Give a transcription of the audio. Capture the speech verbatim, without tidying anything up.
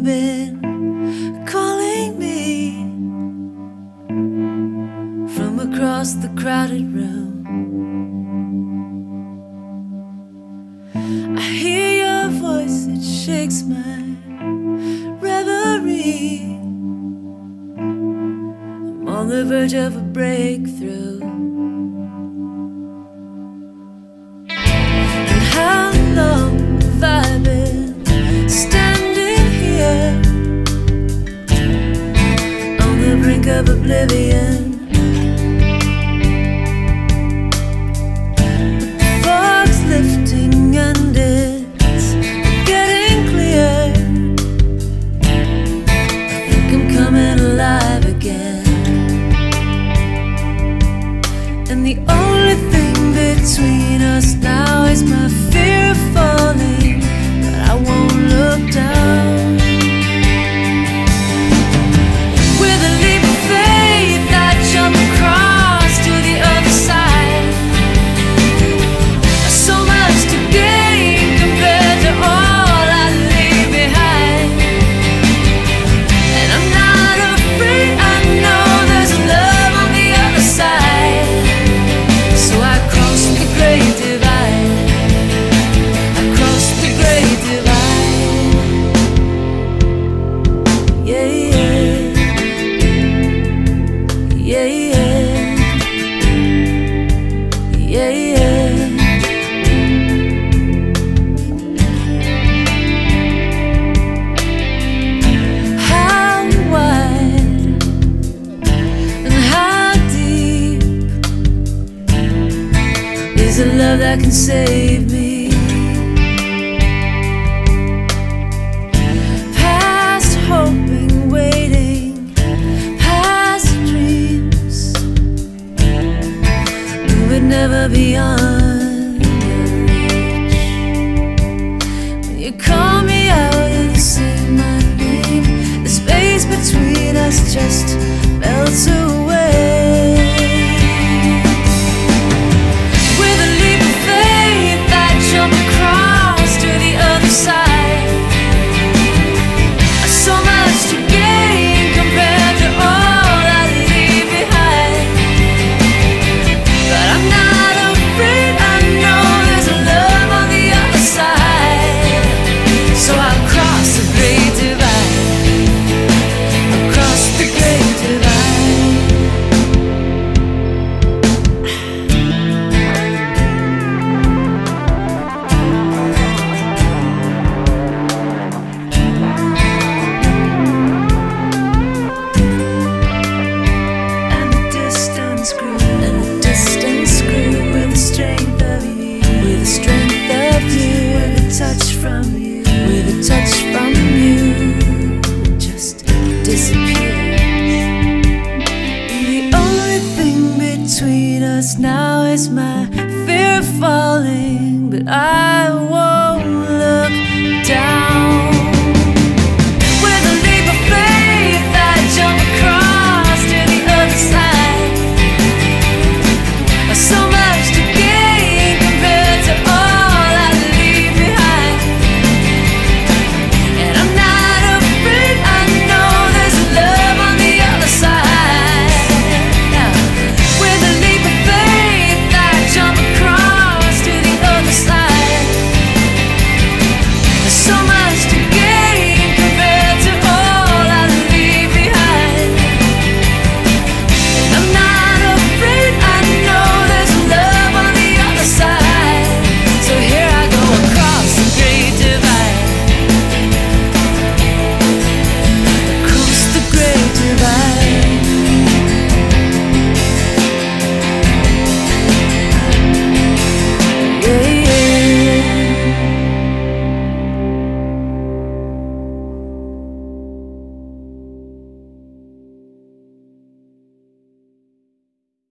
been calling me from across the crowded room? I hear your voice, it shakes my reverie. I'm on the verge of a breakthrough. And how long have I been standing here on the brink of oblivion? Lifting and it's getting clear. I think I'm coming alive again. And the only thing between us now is my fear of falling, but I won't look down. With a leap of faith I jump across to the other side. Is a love that can save me. Past hoping, waiting, past dreams we would never be on your reach. When you call me out and say my name, the space between us just melts away. Now is my fear of falling, but I